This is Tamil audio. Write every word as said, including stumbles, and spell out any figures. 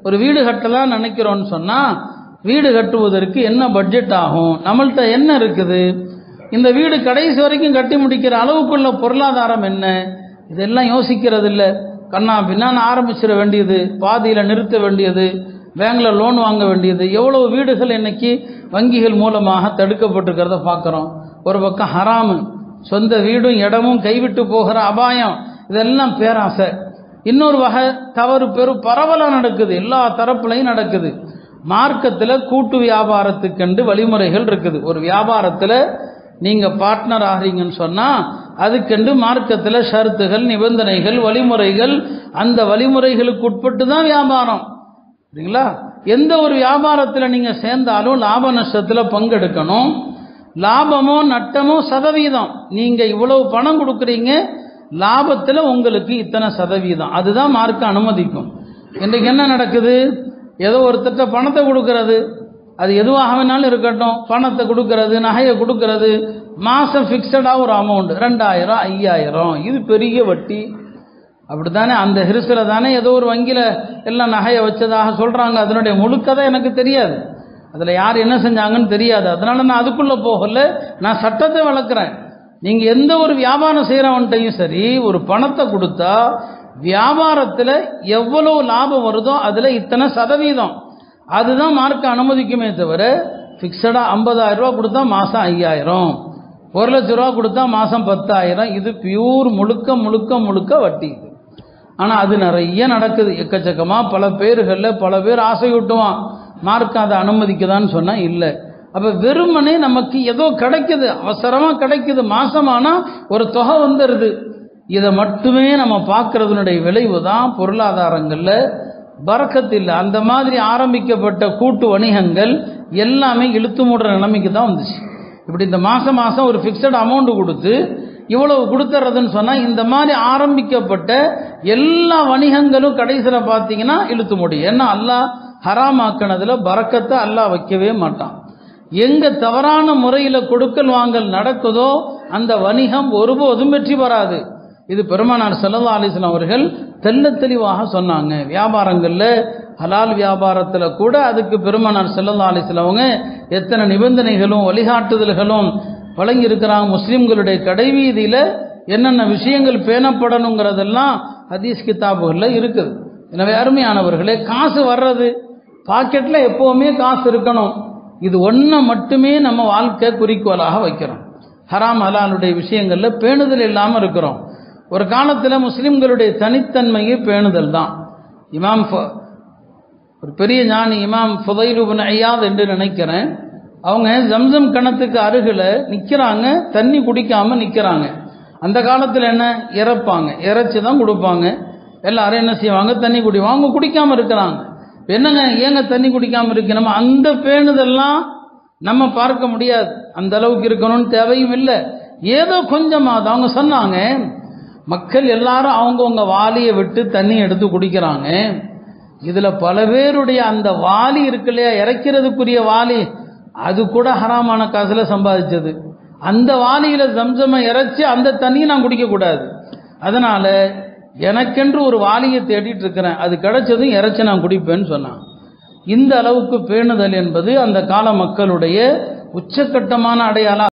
ஒரு வீடு கட்டலாம் நினைக்கிறோன்னு சொன்னா வீடு கட்டுவதற்கு என்ன பட்ஜெட் ஆகும், நம்மள்கிட்ட என்ன இருக்குது, இந்த வீடு கடைசி வரைக்கும் கட்டி முடிக்கிற அளவுக்குள்ள பொருளாதாரம் என்ன, இதெல்லாம் யோசிக்கிறது இல்லை. கண்ணா பின்னான்னு ஆரம்பிச்சிட வேண்டியது, பாதியில் நிறுத்த வேண்டியது, பேங்க்ல லோன் வாங்க வேண்டியது. எவ்வளவு வீடுகள் இன்னைக்கு வங்கிகள் மூலமாக தடுக்கப்பட்டிருக்கிறத பார்க்குறோம். ஒரு பக்கம் ஹராமு, சொந்த வீடும் இடமும் கைவிட்டு போகிற அபாயம், இதெல்லாம் பேராசை. இன்னொரு வகை தவறு பெரும் பரவலாக நடக்குது, எல்லா தரப்புலையும் நடக்குது. மார்க்கத்தில் கூட்டு வியாபாரத்துக்கென்று வழிமுறைகள் இருக்குது. ஒரு வியாபாரத்தில் நீங்கள் பார்ட்னர் ஆகிறீங்கன்னு சொன்னால் அதுக்கென்று மார்க்கத்தில் ஷரத்துகள், நிபந்தனைகள், வழிமுறைகள், அந்த வழிமுறைகளுக்கு உட்பட்டு தான் வியாபாரம். சரிங்களா? எந்த ஒரு வியாபாரத்தில் நீங்கள் சேர்ந்தாலும் லாப நஷ்டத்தில் பங்கெடுக்கணும். லாபமோ நட்டமோ சதவீதம், நீங்கள் இவ்வளவு பணம் கொடுக்குறீங்க, லாபத்தில் உங்களுக்கு இத்தனை சதவீதம், அதுதான் மார்க்க அனுமதிக்கும். இன்றைக்கு என்ன நடக்குது, ஏதோ ஒருத்தட்ட பணத்தை கொடுக்கறது, அது எதுவாக வேணாலும் இருக்கட்டும், பணத்தை கொடுக்கறது, நகையை கொடுக்கறது, மாதம் ஃபிக்ஸடாக ஒரு அமௌண்ட் ரெண்டாயிரம் ஐயாயிரம், இது பெரிய வட்டி. அப்படி தானே அந்த ஹிரிசில் தானே ஏதோ ஒரு வங்கியில் எல்லாம் நகையை வச்சதாக சொல்கிறாங்க. அதனுடைய முழுக்கதை எனக்கு தெரியாது, அதில் யார் என்ன செஞ்சாங்கன்னு தெரியாது. அதனால நான் அதுக்குள்ளே போகல, நான் சட்டத்தை வளர்க்குறேன். நீங்கள் எந்த ஒரு வியாபாரம் செய்கிறவன்ட்டையும் சரி, ஒரு பணத்தை கொடுத்தா வியாபாரத்தில் எவ்வளவு லாபம் வருதோ அதில் இத்தனை சதவீதம், அதுதான் மார்க்க அனுமதிக்குமே தவிர ஃபிக்ஸடாக ஐம்பதாயிரம் ரூபா கொடுத்தா மாதம் ஐயாயிரம், ஒரு லட்ச ரூபா கொடுத்தா மாதம் பத்தாயிரம், இது பியூர் முழுக்க முழுக்க முழுக்க வட்டி. ஆனால் அது நிறைய நடக்குது எக்கச்சக்கமாக. பல பேர்களில் பல பேர் ஆசையூட்டுவான், மார்க்கம் அதை அனுமதிக்குதான்னு சொன்னால் இல்லை. அப்போ வெறுமனே நமக்கு ஏதோ கிடைக்குது, அவசரமாக கிடைக்குது, மாசமானால் ஒரு தொகை வந்துடுது. இதை மட்டுமே நம்ம பார்க்கறதுனுடைய விளைவு தான் பொருளாதாரங்களில் பரக்கத்து இல்லை. அந்த மாதிரி ஆரம்பிக்கப்பட்ட கூட்டு வணிகங்கள் எல்லாமே இழுத்து மூடுற நிலைமைக்கு தான் வந்துச்சு. இப்படி இந்த மாதம் மாதம் ஒரு ஃபிக்ஸட் அமௌண்ட் கொடுத்து இவ்வளவு கொடுத்துறதுன்னு சொன்னால் இந்த மாதிரி ஆரம்பிக்கப்பட்ட எல்லா வணிகங்களும் கடைசியில் பார்த்தீங்கன்னா இழுத்து முடியும். ஏன்னா அல்லாஹ் ஹராமாக்கினதுல பரக்கத்தை அல்லாஹ் வைக்கவே மாட்டான். எங்க தவறான முறையில் கொடுக்கல் வாங்கல் நடக்குதோ அந்த வணிகம் ஒருபோதும் வெற்றி பெறாது. இது பெருமானார் ஸல்லல்லாஹு அலைஹி வஸல்லம் அவர்கள் தெள்ள தெளிவாக சொன்னாங்க. வியாபாரங்களில் ஹலால் வியாபாரத்தில் கூட அதுக்கு பெருமானார் ஸல்லல்லாஹு அலைஹி வஸல்லம் அவங்க எத்தனை நிபந்தனைகளும் வழிகாட்டுதல்களும் வழங்கி இருக்கிறாங்க. முஸ்லிம்களுடைய கடைவீதியில் என்னென்ன விஷயங்கள் பேணப்படணுங்கிறதெல்லாம் ஹதீஸ் கிதாபுகளில் இருக்குது. எனவே அருமையானவர்களே, காசு வர்றது பாக்கெட்டில் எப்போவுமே காசு இருக்கணும். இது ஒன்றை மட்டுமே நம்ம வாழ்க்கை குறிக்கோளாக வைக்கிறோம். ஹராம் ஹலாலுடைய விஷயங்களில் பேணுதல் இல்லாமல் இருக்கிறோம். ஒரு காலத்தில் முஸ்லிம்களுடைய தனித்தன்மையே பேணுதல் தான். இமாம் ஒரு பெரிய ஞானி இமாம் ஃபுதைல் இப்னு ஐயாத் என்று நினைக்கிறேன், அவங்க ஜம்சம் கிணத்துக்கு அருகில் நிற்கிறாங்க, தண்ணி குடிக்காமல் நிற்கிறாங்க. அந்த காலத்தில் என்ன இறப்பாங்க, இறைச்சி தான் கொடுப்பாங்க, எல்லாரும் என்ன செய்வாங்க, தண்ணி குடிவாங்க. அவங்க குடிக்காமல் இருக்கிறாங்க. என்னங்க ஏங்க தண்ணி குடிக்காமல் இருக்கணும்? அந்த பேணுதெல்லாம் நம்ம பார்க்க முடியாது, அந்த அளவுக்கு இருக்கணும்னு தேவையும் இல்லை. ஏதோ கொஞ்சமாவது அவங்க சொன்னாங்க, மக்கள் எல்லாரும் அவங்கவுங்க வாளியை விட்டு தண்ணி எடுத்து குடிக்கிறாங்க. இதுல பல பேருடைய அந்த வாளி இருக்கு இல்லையா, இறைக்கிறதுக்குரிய வாளி, அது கூட ஹராமான காசுல சம்பாதிச்சது. அந்த வாளியில ஜம்சமை இறைச்சி அந்த தண்ணியை நான் குடிக்க கூடாது. அதனால எனக்கென்று ஒரு வாளியை தேடிட்டு இருக்கிறேன், அது கிடைச்சதும் இறைச்சி நான் குடிப்பேன்னு சொன்னான். இந்த அளவுக்கு பேணுதல் என்பது அந்த கால மக்களுடைய உச்சக்கட்டமான அடையாளம்.